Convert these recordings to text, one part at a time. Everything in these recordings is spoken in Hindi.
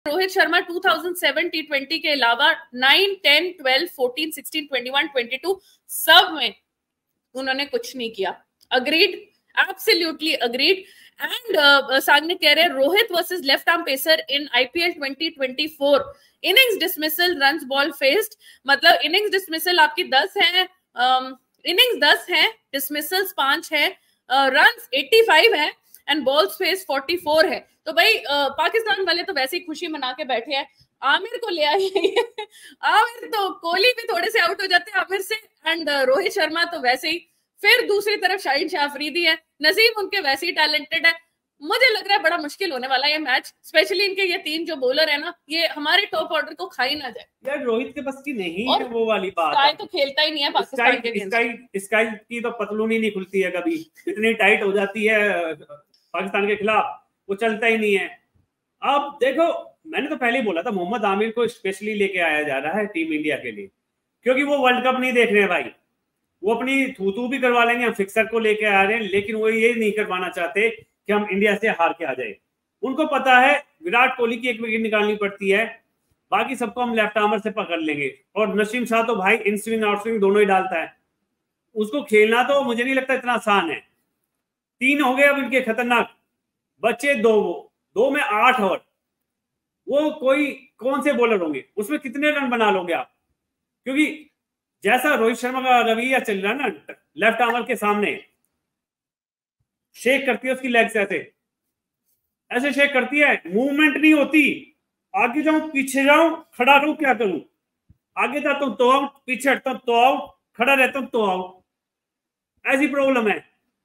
रोहित शर्मा 2007 T20 के अलावा 9, 10, 12, 14, 16, 21, 22 सब में उन्होंने कुछ नहीं किया। Agreed, absolutely agreed. And Sagnik कह रहे हैं Rohit versus left arm pacer in IPL 2024 innings dismissal runs ball faced, मतलब इनिंग्स डिसमिसल आपकी 10 है, इनिंग्स 10 है, डिसमिसल्स 5 है, रन्स 85 है एंड बॉल्स फेस 44 है। तो भाई पाकिस्तान वाले तो वैसे ही खुशी मना के बैठे हैं, आमिर को ले आइए। आमिर तो कोहली भी थोड़े से आउट हो जाते हैं आमिर से, एंड रोहित शर्मा तो वैसे ही। फिर दूसरी तरफ शाहीन शाह अफरीदी है, नसीम उनके वैसे ही टैलेंटेड है। मुझे लग रहा है बड़ा मुश्किल होने वाला है ये मैच, स्पेशली इनके ये 3 जो बॉलर है ना, ये हमारे टॉप ऑर्डर को खा ही ना जाए। यार रोहित के बस की नहीं है वो वाली बात। स्काई तो खेलता ही नहीं है पाकिस्तान के। स्काई की तो पतलून ही नहीं खुलती है कभी, इतनी टाइट हो जाती है पाकिस्तान के खिलाफ, वो चलता ही नहीं है। अब देखो, मैंने तो पहले ही बोला था मोहम्मद आमिर को स्पेशली लेके आया जा रहा है टीम इंडिया के लिए, क्योंकि वो वर्ल्ड कप नहीं देख रहे हैं भाई। वो अपनी थू भी करवा लेंगे, हम फिक्सर को लेके आ रहे हैं, लेकिन वो ये नहीं करवाना चाहते कि हम इंडिया से हार के आ जाए। उनको पता है विराट कोहली की 1 विकेट निकालनी पड़ती है, बाकी सबको हम लेफ्ट आर्मर से पकड़ लेंगे। और नसीम शाह तो भाई इन स्विंग आउट स्विंग दोनों ही डालता है, उसको खेलना तो मुझे नहीं लगता इतना आसान है। 3 हो गए अब इनके खतरनाक, बच्चे 2 में 8 ओवर, वो कोई कौन से बॉलर होंगे, उसमें कितने रन बना लोगे आप? क्योंकि जैसा रोहित शर्मा का रवैया चल रहा है ना, लेफ्ट आर्मर के सामने शेक करती है उसकी लेग्स, ऐसे शेक करती है, मूवमेंट नहीं होती। आगे जाऊं पीछे जाऊं खड़ा रहूं क्या करूं, आगे जाता हूं तो आउट, पीछे हटता हूं तो आउट, खड़ा रहता हूं तो आउट, ऐसी प्रॉब्लम है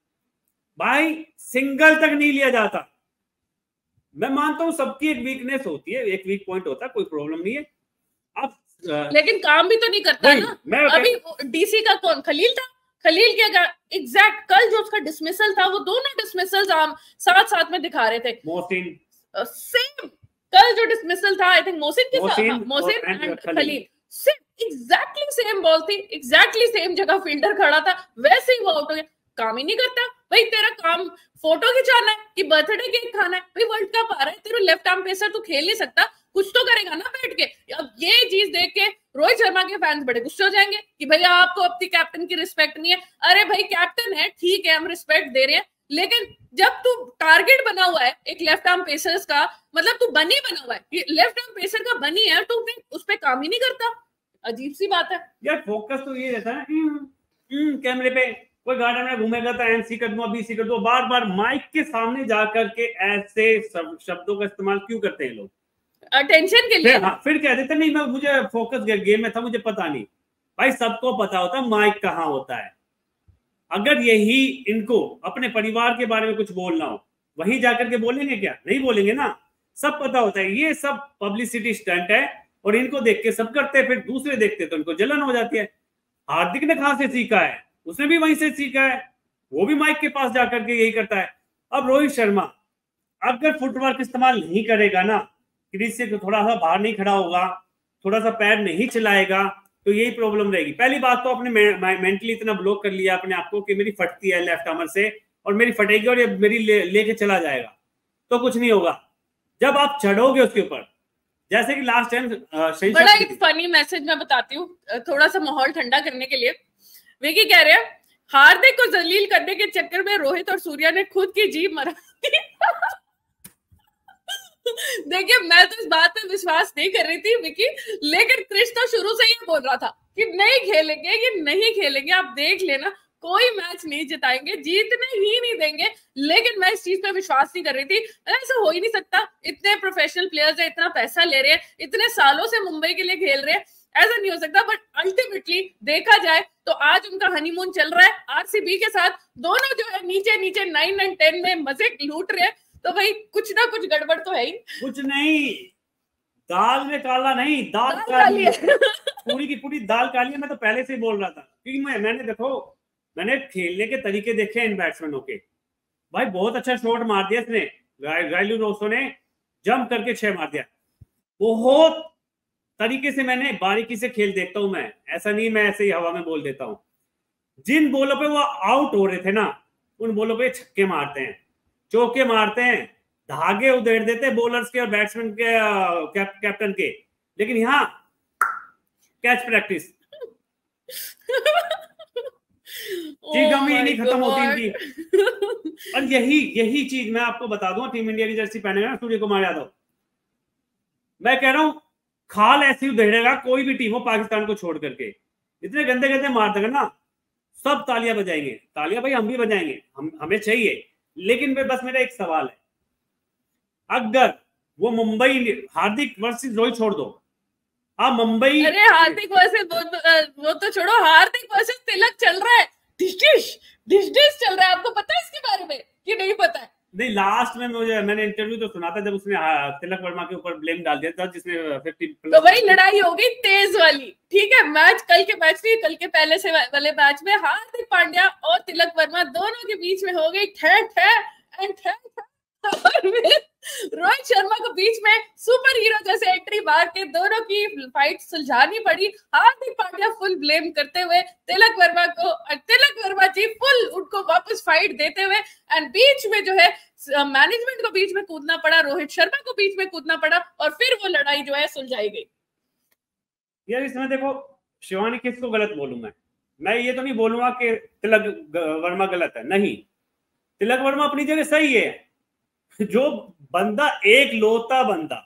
भाई। सिंगल तक नहीं लिया जाता। मैं मानता हूं सबकी एक वीकनेस होती है, एक वीक पॉइंट होता है, कोई प्रॉब्लम नहीं है। अब लेकिन काम भी तो नहीं करता ना। अभी डीसी का कौन, खलील था, खलील के एग्जैक्ट कल जो उसका डिसमिसल था, वो दोनों डिसमिसल साथ साथ में दिखा रहे थे। मोहसिन सेम कल जो डिसमिसल था, आई थिंक मोहसिन के साथ, Mohsin and Khaleel, exactly same ball थी, एग्जैक्टली सेम जगह फील्डर खड़ा था, वैसे ही वो आउट हो गया। काम ही नहीं करता भाई। तेरा काम फोटो खिंचाना है कि बर्थडे केक खाना है भाई, वर्ल्ड कप आ रहा है, तेरा लेफ्ट आर्म पेसर तू खेल नहीं सकता, कुछ तो करेगा ना बैठ के। अब ये चीज देख के रोहित शर्मा के फैंस बड़े गुस्से हो जाएंगे कि भैया आपको अपनी कैप्टन की रिस्पेक्ट नहीं है। अरे भाई कैप्टन है, ठीक है, हम रिस्पेक्ट दे रहे हैं, लेकिन जब तू टारगेट बना हुआ है एक लेफ्ट आर्म पेसर्स का, मतलब तू बनी बना हुआ है, लेफ्ट आर्म पेसर का बनी है, तो उस पर काम ही नहीं करता। अजीब सी बात है यार। फोकस तो ये रहता है कैमरे पे, कोई गार्डन में घूमेगा तो एमसी कर दो, बीसी कर दो, बार बार माइक के सामने जाकर के ऐसे शब्दों का इस्तेमाल क्यों करते हैं लोग? अटेंशन के लिए। फिर कह देते नहीं, मैं मुझे फोकस गेम में था, मुझे पता नहीं। भाई सबको पता होता है माइक कहाँ होता है। अगर यही इनको अपने परिवार के बारे में कुछ बोलना हो, वहीं जाकर के बोलेंगे क्या? नहीं बोलेंगे ना। सब पता होता है ये सब पब्लिसिटी स्टंट है, और इनको देख के सब करते हैं, फिर दूसरे देखते तो इनको जलन हो जाती है। हार्दिक ने कहां से सीखा है? उसने भी वहीं से सीखा है, वो भी माइक के पास जाकर के यही करता है। अब रोहित शर्मा अगर फुटवर्क इस्तेमाल नहीं करेगा ना, क्रीज से थोड़ा सा बाहर नहीं खड़ा होगा, थोड़ा सा पैर नहीं चलाएगा, तो यही प्रॉब्लम रहेगी। पहली बात तो अपने मेंटली इतना ब्लॉक कर लिया अपने आप को कि मेरी फटती है लेफ्ट आर्मर से, और मेरी फटेगी और ये मेरी लेके चला जाएगा, तो कुछ नहीं होगा। जब आप चढ़ोगे उसके ऊपर, जैसे कि लास्ट टाइम बड़ा एक फनी मैसेज मैं बताती हूँ थोड़ा सा माहौल ठंडा करने के लिए। विकी कह रहे हैं हार्दिक को जलील करने के चक्कर में रोहित और सूर्या ने खुद की जीभ मरा दी। देखिए मैं तो इस बात पे विश्वास नहीं कर रही थी विकी, लेकिन क्रिश तो शुरू से ही बोल रहा था कि नहीं खेलेंगे, ये नहीं खेलेंगे, आप देख लेना, कोई मैच नहीं जिताएंगे, जीतने ही नहीं देंगे। लेकिन मैं इस चीज पे विश्वास नहीं कर रही थी, ऐसा हो ही नहीं सकता, इतने प्रोफेशनल प्लेयर्स है, इतना पैसा ले रहे हैं, इतने सालों से मुंबई के लिए खेल रहे हैं, ऐसा नहीं हो सकता। बट अल्टीमेटली देखा जाए तो आज उनका हनीमून चल रहा है आरसीबी के साथ, दोनों जो है नीचे नीचे 9 और 10 में मजे लूट रहे हैं, तो भाई कुछ ना कुछ गड़बड़ तो है ही। कुछ नहीं, दाल में काला नहीं, दाल काली है। पूरी की पूरी दाल काली है। मैं तो पहले से ही बोल रहा था, क्योंकि मैंने देखो, मैंने खेलने के तरीके देखे इन बैट्समैनों के। भाई बहुत अच्छा शॉट मार दिया इसने, रायलू रोसो ने जंप करके 6 मार दिया। बहुत तरीके से मैंने बारीकी से खेल देखता हूं मैं, ऐसा नहीं मैं ऐसे ही हवा में बोल देता हूं। जिन बॉलों पे वो आउट हो रहे थे ना, उन बॉलों पे छक्के मारते हैं, चौके मारते हैं, धागे उधेड़ देते बॉलर्स के और बैट्समैन के, कैप्टन के, लेकिन यहाँ कैच प्रैक्टिस चीगम ही नहीं खत्म होती इनकी। और यही चीज मैं आपको बता दूं, टीम इंडिया की जर्सी पहनेगा ना सूर्य कुमार यादव, मैं कह रहा हूं खाल ऐसी उधेड़ेगा कोई भी टीम हो पाकिस्तान को छोड़ करके, इतने गंदे गंदे मार देगा ना, सब तालियां बजाएंगे। तालियां भाई हम भी बजाएंगे, हमें चाहिए, लेकिन बस मेरा एक सवाल है, अगर वो मुंबई हार्दिक वर्सेस रोहित छोड़ दो, आप मुंबई, अरे हार्दिक वर्सेस वो तो छोड़ो, हार्दिक वर्सेस तिलक चल रहा है, डिश चल रहा है, आपको पता है इसके बारे में कि नहीं पता है? नहीं, लास्ट में मैंने इंटरव्यू तो सुना था जब उसने तिलक वर्मा के ऊपर ब्लेम डाल दिया था, जिसने 50 तो वही लड़ाई हो गई तेज वाली, ठीक है। मैच कल के मैच नहीं, कल के पहले से वाले मैच में हार्दिक पांड्या और तिलक वर्मा दोनों के बीच में हो गई रोहित शर्मा को बीच में सुपर हीरो जैसे एंट्री मार के दोनों की फाइट सुलझानी पड़ी, हार्दिक पांड्या फुल ब्लेम करते हुए तिलक वर्मा को, तिलक वर्मा जी फुल उनको वापस फाइट देते हुए, एंड बीच में जो है मैनेजमेंट को बीच में कूदना पड़ा, रोहित शर्मा को बीच में कूदना पड़ा, और फिर वो लड़ाई जो है सुलझाई गई। यार इसमें देखो शिवानी, किसको गलत बोलूं मैं ये तो नहीं बोलूंगा कि तिलक वर्मा गलत है, नहीं, तिलक वर्मा अपनी जगह सही है। जो बंदा एक लौता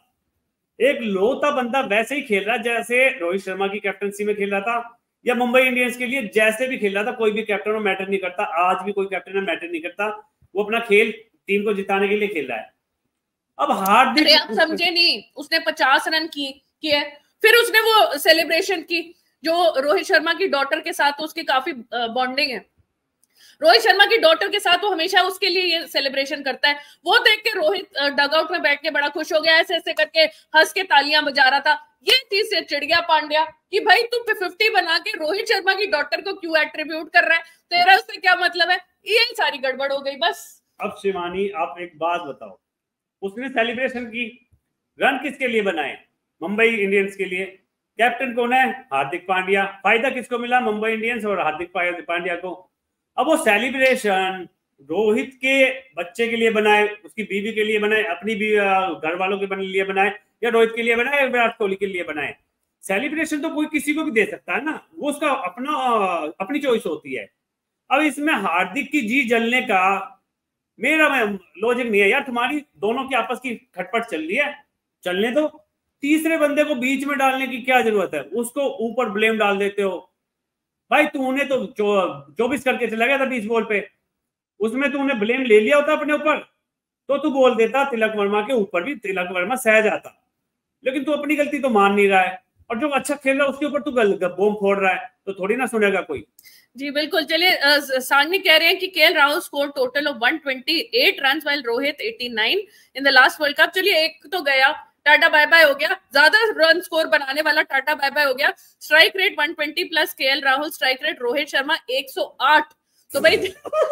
बंदा वैसे ही खेल रहा जैसे रोहित शर्मा की कैप्टनसी में खेल रहा था, या मुंबई इंडियंस के लिए जैसे भी खेल रहा था, कोई भी कैप्टन हो मैटर नहीं करता, आज भी कोई कैप्टन मैटर नहीं करता, वो अपना खेल टीम को जिताने के लिए खेल रहा है। अब हार्दिक, अरे आप समझे नहीं, उसने 50 रन किए, फिर उसने वो सेलिब्रेशन की जो रोहित शर्मा की डॉटर के साथ, उसकी काफी बॉन्डिंग है, रोहित शर्मा की डॉटर के साथ, वो हमेशा उसके लिए ये सेलिब्रेशन करता है। वो देख के रोहित डगआउट में बैठ के बड़ा खुश हो गया, ऐसे ऐसे करके हंस के तालियां बजा रहा था। ये चीज से चिढ़ गया पांड्या कि भाई तू 50 बना के रोहित शर्मा की डॉटर को क्यों एट्रीब्यूट कर रहा है, तेरा उससे क्या मतलब है? यही सारी गड़बड़ हो गई बस। अब शिवानी आप एक बात बताओ, उसने सेलिब्रेशन की, रन किसके लिए बनाए? मुंबई इंडियंस के लिए। कैप्टन कौन है? हार्दिक पांड्या। फायदा किसको मिला? मुंबई इंडियंस और हार्दिक पांड्या को। अब वो सेलिब्रेशन रोहित के बच्चे के लिए बनाए, उसकी बीवी के लिए बनाए, अपनी भी घर वालों के लिए बनाए, या रोहित के लिए बनाए, विराट कोहली के लिए बनाए, सेलिब्रेशन तो कोई किसी को भी दे सकता है ना, वो उसका अपनी चॉइस होती है। अब इसमें हार्दिक की जी जलने का मेरा लॉजिक नहीं है यार। तुम्हारी दोनों की आपस की खटपट चल रही है, चलने दो, तीसरे बंदे को बीच में डालने की क्या जरूरत है? उसको ऊपर ब्लेम डाल देते हो। भाई तूने तो 24 करके चला गया था 20 बॉल पे, उसमें तूने ब्लेम ले लिया होता अपने ऊपर, तो तू बोल देता तिलक वर्मा के ऊपर भी, तिलक वर्मा सह जाता। लेकिन तू अपनी गलती तो मान नहीं रहा है, और जो अच्छा खेल रहा है उसके ऊपर तू बॉम्ब फोड़ रहा है, तो थोड़ी ना सुनेगा कोई। जी बिल्कुल। चलिए, सांगनी कह रहे हैं कि K L Rahul score total of 128 runs while Rohit 89 in the last world cup. चलिए, एक तो गया, टाटा बाय बाय हो गया, ज्यादा रन स्कोर बनाने वाला टाटा बाय बाय हो गया। Strike rate 120 plus K L Rahul, strike rate Rohit Sharma 108। तो भाई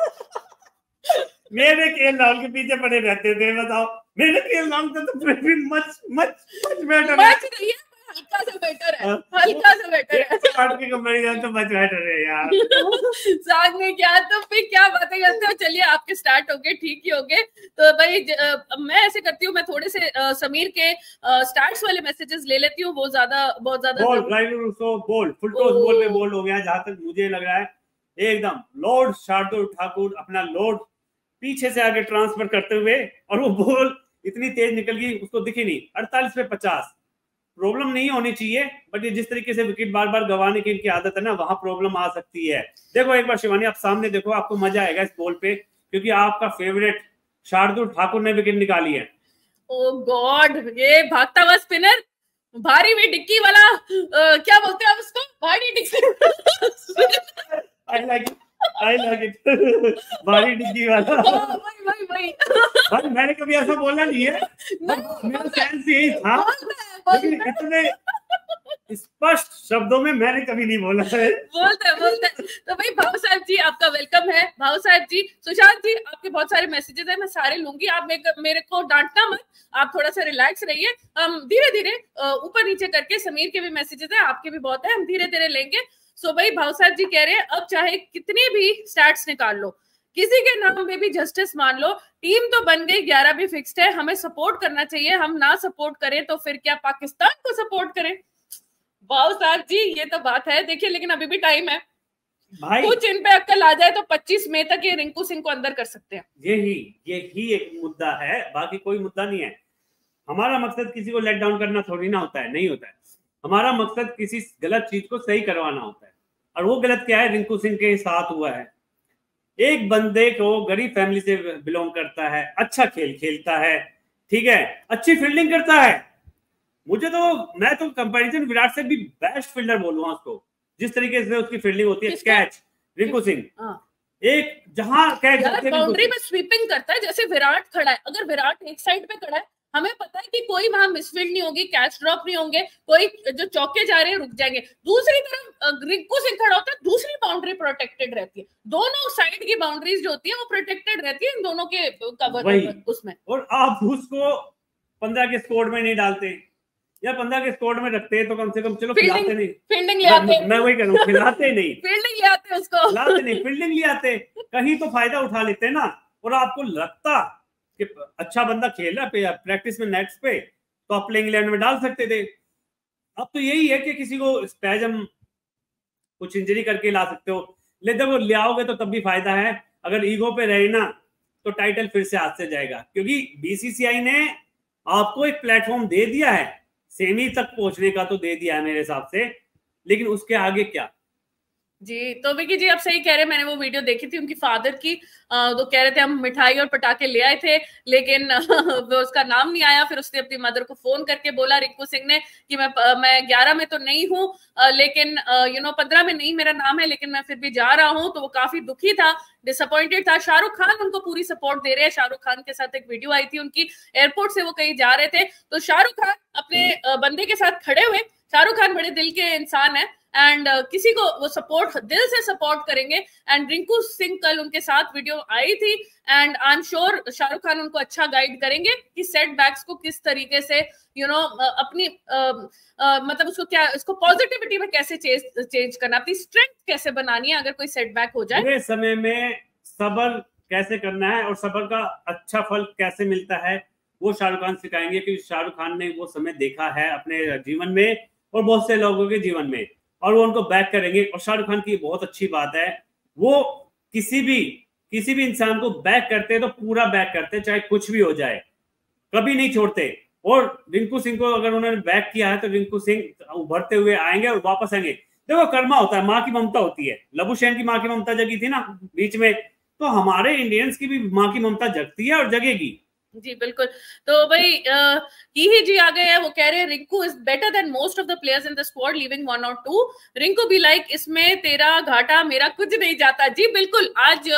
मेरे केएल राहुल के पीछे पड़े रहते थे, बताओ, मेरे केएल राहुल का तो मच बेटर है, हल्का सा बेटर है, हल्का सा बेटर है, के कंपैरिजन तो मच बेटर है यार। साग में क्या, तो फिर क्या बातें करते हो। चलिए, आपके स्टार्ट हो गए, ठीक ही हो गए। तो भाई मैं ऐसे करती हूँ, मैं थोड़े से समीर के स्टार्ट्स वाले मैसेजेस ले लेती हूँ, बहुत ज्यादा बोल फुल टॉस बोल पे बोल हो गया, जहां तक मुझे लग रहा है एकदम लॉर्ड शार्दुल ठाकुर अपना लॉर्ड पीछे से आगे ट्रांसफर करते हुए, और वो बॉल इतनी तेज निकल गई, उसको दिखी नहीं। 48 पे 50 प्रॉब्लम नहीं होनी चाहिए, बट ये जिस तरीके से विकेट बार बार गंवाने की इनकी आदत है ना, वहां प्रॉब्लम आ सकती है। देखो एक बार शिवानी, आप सामने देखो, आपको मजा आएगा इस बॉल पे, क्योंकि आपका फेवरेट शार्दुल ठाकुर ने विकेट निकाली है। ओ गॉड, ये भागता हुआ स्पिनर, भारी में डिक्की वाला, क्या बोलते हैं आप उसको, भारी डिक्की। I like it भारी डिग्गी वाला। भाई मैंने कभी ऐसा बोला नहीं है, मेरा सेंस यही था, लेकिन इतने स्पष्ट शब्दों में मैंने कभी नहीं बोला है। बोलते। तो भाई भाव साहब जी, आपका वेलकम है। भाव साहब जी, सुशांत जी, आपके बहुत सारे मैसेजेस हैं, मैं सारे लूंगी, आप मेरे को डांटना मत, आप थोड़ा सा रिलैक्स रहिए। हम धीरे धीरे ऊपर नीचे करके, समीर के भी मैसेजेस हैं, आपके भी बहुत है, हम धीरे धीरे लेंगे। सो भाई भाव साहब जी कह रहे हैं, अब चाहे कितनी भी स्टैट्स निकाल लो, किसी के नाम पे भी जस्टिस मान लो, टीम तो बन गई, 11 भी फिक्स्ड है, हमें सपोर्ट करना चाहिए, हम ना सपोर्ट करें तो फिर क्या पाकिस्तान को सपोर्ट करें? वाह साहब जी, ये तो बात है। देखिए लेकिन अभी भी टाइम है भाई, कुछ इन पे अक्ल आ जाए तो 25 मई तक ये रिंकू सिंह को अंदर कर सकते हैं। यही एक मुद्दा है, बाकी कोई मुद्दा नहीं है। हमारा मकसद किसी को लेट डाउन करना थोड़ी ना होता है, नहीं होता है। हमारा मकसद किसी गलत चीज को सही करवाना होता है, और वो गलत क्या है, रिंकू सिंह के साथ हुआ है। एक बंदे को गरीब फैमिली से बिलोंग करता है, अच्छा खेल खेलता है, ठीक है, अच्छी फील्डिंग करता है। मैं तो कंपैरिजन विराट से भी बेस्ट फील्डर बोलूंगा उसको, जिस तरीके से उसकी फील्डिंग होती है। कैच रिंकू सिंह, एक जहां कैच बाउंड्री में स्वीपिंग करता है, जैसे विराट खड़ा है, अगर विराट एक साइड पे खड़ा है, हमें पता है कि कोई वहां मिसफील्ड नहीं होगी, कैच ड्रॉप नहीं होंगे, कोई जो चौके जा रहे हैं रुक जाएंगे। दूसरी तरफ रिंकू सिंह खड़ा होता है, दूसरी बाउंड्री प्रोटेक्टेड रहती है, दोनों साइड की बाउंड्रीज जो होती है वो प्रोटेक्टेड रहती है इन दोनों के कवर उसमें। और आप उसको 15 के स्कोर में नहीं डालते, या 15 के स्कोर में रखते तो कम से कम चलो खिलाते नहीं, फील्डिंग ले आते। मैं वही कह रहा हूँ, खिलाते नहीं फील्डिंग ले आते उसको, खिलाते नहीं, फील्डिंग ले आते, कहीं तो फायदा उठा लेते ना। और आपको लगता कि अच्छा बंदा खेल रहा है प्रैक्टिस में नेट्स पे, तो आप प्लेइंग 11 में डाल सकते थे। अब तो यही है कि किसी को स्पैजम कुछ इंजरी करके ला सकते हो, लेकिन जब ले आओगे तो तब भी फायदा है। अगर ईगो पे रहे ना तो टाइटल फिर से हाथ से जाएगा, क्योंकि बीसीसीआई ने आपको एक प्लेटफॉर्म दे दिया है, सेमी तक पहुंचने का तो दे दिया है मेरे हिसाब से, लेकिन उसके आगे क्या। जी तो विकी जी आप सही कह रहे हैं, मैंने वो वीडियो देखी थी उनकी फादर की, तो कह रहे थे हम मिठाई और पटाखे ले आए थे, लेकिन वो उसका नाम नहीं आया। फिर उसने अपनी मदर को फोन करके बोला रिंकू सिंह ने कि मैं 11 में तो नहीं हूँ, लेकिन 15 में नहीं मेरा नाम है, लेकिन मैं फिर भी जा रहा हूँ। तो वो काफी दुखी था, डिसअपॉइंटेड था। शाहरुख खान उनको पूरी सपोर्ट दे रहे हैं, शाहरुख खान के साथ एक वीडियो आई थी उनकी, एयरपोर्ट से वो कहीं जा रहे थे, तो शाहरुख खान अपने बंदे के साथ खड़े हुए। शाहरुख खान बड़े दिल के इंसान है, एंड किसी को वो सपोर्ट दिल से सपोर्ट करेंगे। एंड रिंकू सिंह कल उनके साथ वीडियो आई थी, and I am sure Shahrukh Khan उनको अच्छा गाइड करेंगे कि सेटबैक्स को किस तरीके से अपनी मतलब उसको क्या, इसको पॉजिटिविटी में कैसे चेंज करना, अपनी स्ट्रेंथ कैसे बनानी है अगर कोई सेटबैक हो जाए। बुरे समय में सब्र कैसे करना है और सब्र का अच्छा फल कैसे मिलता है, वो शाहरुख खान सिखाएंगे, क्योंकि शाहरुख खान ने वो समय देखा है अपने जीवन में और बहुत से लोगों के जीवन में, और वो उनको बैक करेंगे। और शाहरुख खान की बहुत अच्छी बात है, वो किसी भी इंसान को बैक करते हैं तो पूरा बैक करते हैं, चाहे कुछ भी हो जाए, कभी नहीं छोड़ते। और रिंकू सिंह को अगर उन्होंने बैक किया है तो रिंकू सिंह उभरते हुए आएंगे और वापस आएंगे। देखो कर्मा होता है, माँ की ममता होती है, लबू सेन की माँ की ममता जगी थी ना बीच में, तो हमारे इंडियंस की भी माँ की ममता जगती है और जगेगी। जी बिल्कुल। तो भाई ही जी आ गए हैं, वो कह रहे हैं Rinku is better than most of the players in the squad leaving 1 और 2। रिंकू भी लाइक इसमें तेरा घाटा मेरा कुछ नहीं जाता। जी बिल्कुल। आज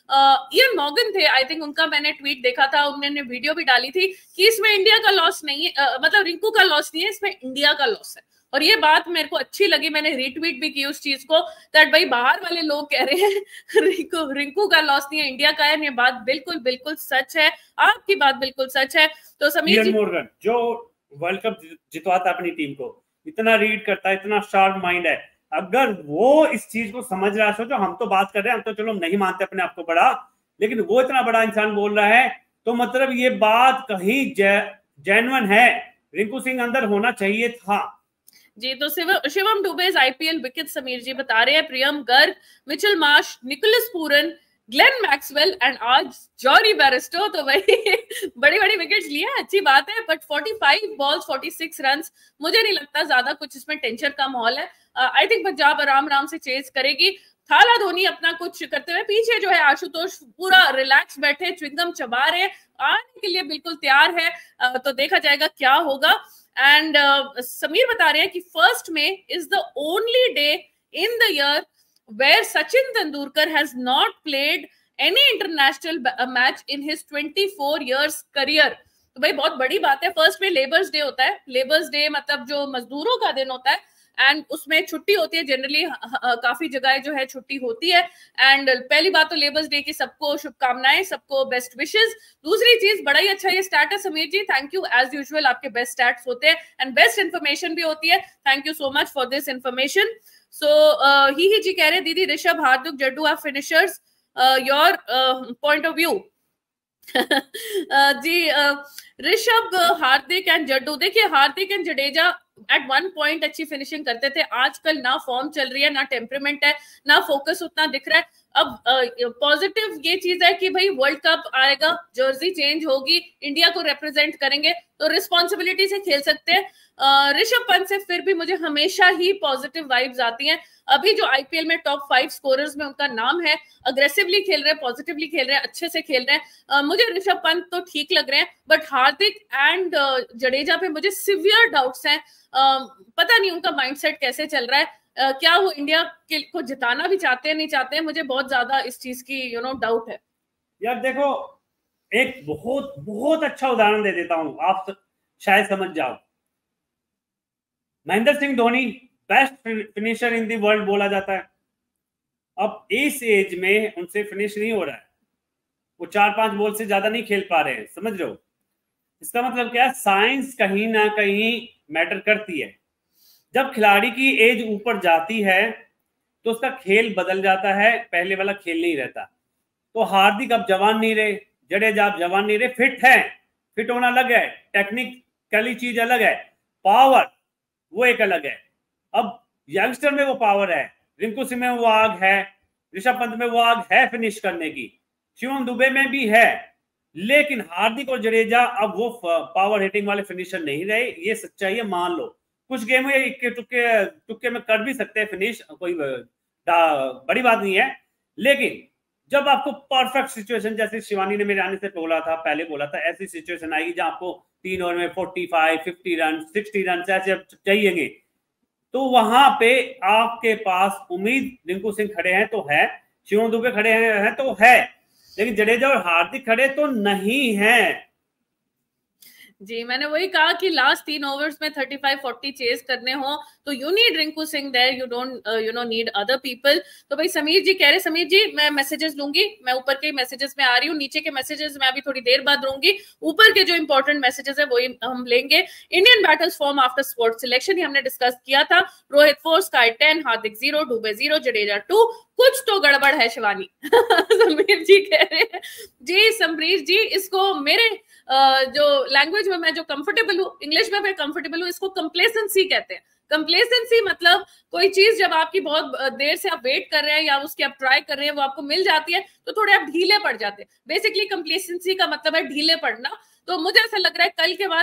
इयन मॉर्गन थे आई थिंक, उनका मैंने ट्वीट देखा था, उन्होंने वीडियो भी डाली थी कि इसमें इंडिया का लॉस नहीं है, मतलब रिंकू का लॉस नहीं है, इसमें इंडिया का लॉस है। और ये बात मेरे को अच्छी लगी, मैंने रीट्वीट भी की उस चीज को, दैट भाई बाहर वाले लोग कह रहे हैं रिंकू का लॉस नहीं है, इंडिया का है। ये बात बिल्कुल बिल्कुल सच है, आपकी बात बिल्कुल सच है। तो समीर जी, मॉर्गन जो वर्ल्ड कप जितवाता अपनी टीम को, इतना रीड करता है, इतना शार्प माइंड है, अगर वो इस चीज को समझ रहा है, सोचो हम तो बात कर रहे हैं, हम तो चलो नहीं मानते अपने आप को बड़ा, लेकिन वो इतना बड़ा इंसान बोल रहा है, तो मतलब ये बात कहीं जेन्युइन है, रिंकू सिंह अंदर होना चाहिए था। जी तो शिवम डुबे आईपीएल विकेट समीर जी बता रहे हैं, Priyam Garg, Mitchell Marsh, Nicholas Pooran, Glenn Maxwell and आज जॉनी बैरिस्टो। तो भाई बड़ी बड़ी विकेट्स लिया, अच्छी बात है, बट 45 बॉल्स 46 रन्स, मुझे नहीं लगता ज्यादा कुछ इसमें टेंशन का माहौल है। आई थिंक पंजाब आराम से चेज करेगी। थाला धोनी अपना कुछ करते हुए, पीछे जो है आशुतोष पूरा रिलैक्स बैठे, च्युइंगम चबा रहे, आने के लिए बिल्कुल तैयार है। तो देखा जाएगा क्या होगा। एंड समीर बता रहे हैं कि 1 May is the only day in the year where Sachin Tendulkar has not played any international match in his 24 years career। तो भाई बहुत बड़ी बात है। 1 May लेबर्स डे होता है, लेबर्स डे मतलब जो मजदूरों का दिन होता है, एंड उसमें छुट्टी होती है जनरली, काफी जगह जो है छुट्टी होती है। एंड पहली बात तो लेबर्स डे की सबको शुभकामनाएं, सबको बेस्ट विशेस। दूसरी चीज, बड़ा ही अच्छा ये स्टैट है Sameer ji, thank you as usual, आपके बेस्ट स्टैट्स होते हैं एंड बेस्ट इन्फॉर्मेशन भी होती है, thank you so much for this information. So ही जी कह रहे दीदी Rishabh, Hardik, Jaddu are finishers, your point of view. जी ऋषभ, हार्दिक एंड जड्डू, देखिए Hardik and Jadeja at one point अच्छी फिनिशिंग करते थे, आजकल ना फॉर्म चल रही है, ना टेम्परमेंट है, ना फोकस उतना दिख रहा है। अब पॉजिटिव ये चीज है कि भाई वर्ल्ड कप आएगा, जर्सी चेंज होगी, इंडिया को रिप्रेजेंट करेंगे, तो रिस्पॉन्सिबिलिटी से खेल सकते हैं। ऋषभ पंत से फिर भी मुझे हमेशा ही पॉजिटिव वाइब्स आती हैं। अभी जो आईपीएल में टॉप 5 स्कोरर्स में उनका नाम है, अग्रेसिवली खेल रहे हैं, पॉजिटिवली खेल रहे हैं, अच्छे से खेल रहे हैं। मुझे ऋषभ पंत तो ठीक लग रहे हैं, बट हार्दिक एंड जडेजा पे मुझे सिवियर डाउट्स हैं। पता नहीं उनका माइंडसेट कैसे चल रहा है, क्या वो इंडिया को जिताना भी चाहते हैं नहीं चाहते हैं, मुझे बहुत ज्यादा इस चीज की डाउट है। यार देखो, एक बहुत बहुत अच्छा उदाहरण दे देता हूं, आप शायद समझ जाओ। Mahendra Singh Dhoni best finisher in the world बोला जाता है, अब इस एज में उनसे फिनिश नहीं हो रहा है, वो 4-5 बॉल से ज्यादा नहीं खेल पा रहे हैं, समझ रहे हो? इसका मतलब क्या है, साइंस कहीं ना कहीं मैटर करती है। जब खिलाड़ी की एज ऊपर जाती है तो उसका खेल बदल जाता है, पहले वाला खेल नहीं रहता। तो हार्दिक अब जवान नहीं रहे, जडेजा अब जवान नहीं रहे, फिट है, फिट होना अलग है, टेक्निकली चीज अलग है, पावर वो एक अलग है। अब यंगस्टर में वो पावर है, रिंकू सिंह में वो आग है, ऋषभ पंत में वो आग है फिनिश करने की, शिवम दुबे में भी है, लेकिन हार्दिक और जडेजा अब वो पावर हिटिंग वाले फिनिशर नहीं रहे, ये सच्चाई है, मान लो। कुछ गेम में इक्के टुक्के में कर भी सकते हैं फिनिश, कोई बड़ी बात नहीं है, लेकिन जब आपको परफेक्ट सिचुएशन, जैसे शिवानी ने मेरे आने से बोला था, पहले बोला था, ऐसी सिचुएशन आएगी जहां आपको 3 ओवर में 45, 50 रन, 60 रन ऐसे चाहिएंगे, तो वहां पे आपके पास उम्मीद रिंकू सिंह खड़े हैं तो है, शिवम दुबे खड़े हैं तो है, लेकिन जडेजा और हार्दिक खड़े तो नहीं है। जी, मैंने वही कहा कि लास्ट 3 ओवर्स में 35-40 चेस करने हो तो you need Rinku Singh there, you don't need other people. तो भाई समीर जी कह रहे, समीर जी मैं मैसेजेस लूंगी, मैं ऊपर के मैसेजेस में आ रही हूँ, नीचे के मैसेजेस मैं अभी थोड़ी देर बाद लूंगी, ऊपर के जो इंपॉर्टेंट मैसेजेस है वही हम लेंगे। Indian battles form after sports selection, हमने डिस्कस किया था। रोहित 4, स्काई 10, हार्दिक 0, दुबे 0, जडेजा 2, कुछ तो गड़बड़ है शिवानी। समीर जी कह रहे हैं। जी समरीश जी, इसको मेरे जो लैंग्वेज में मैं जो कंफर्टेबल हूँ, इंग्लिश में मैं कंफर्टेबल हूँ, इसको कंप्लेसेंसी कहते हैं। कंप्लेसेंसी मतलब कोई चीज जब आपकी बहुत देर से आप वेट कर रहे हैं या उसकी आप ट्राई कर रहे हैं, वो आपको मिल जाती है तो थोड़े आप ढीले पड़ जाते हैं। बेसिकली कंप्लेसेंसी का मतलब है ढीले पड़ना। तो मुझे ऐसा लग रहा है कल के बाद